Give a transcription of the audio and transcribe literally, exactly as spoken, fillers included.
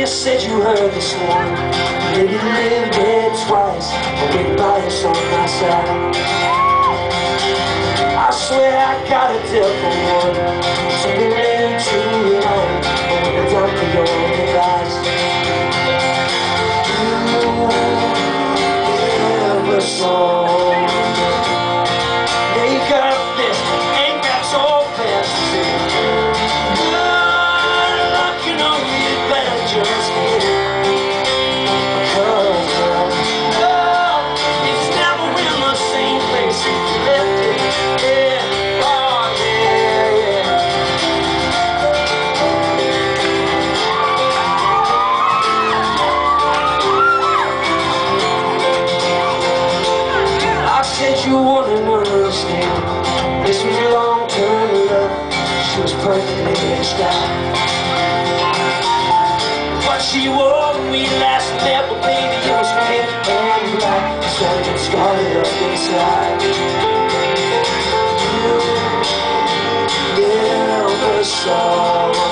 you said you heard this one. Maybe lived there twice, but with bias on my side. I swear I got a deal for one. So we lay too long, but when you're done for your own advice. You never saw make up this, ain't got so fast to see. Good luck, you know you better just get it. Because love is never in the same place you left it. Yeah, oh yeah, yeah. I said you wouldn't understand. This was long-term love. She was perfectly mixed out. What she wore when we last met, but baby, it was pink and black. Something started up inside. You never saw